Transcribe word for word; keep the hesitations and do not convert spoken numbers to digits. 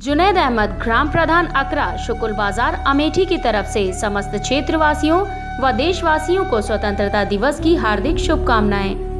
जुनैद अहमद, ग्राम प्रधान अकरा, शुकुल बाजार, अमेठी की तरफ से समस्त क्षेत्रवासियों व देशवासियों को स्वतंत्रता दिवस की हार्दिक शुभकामनाएं।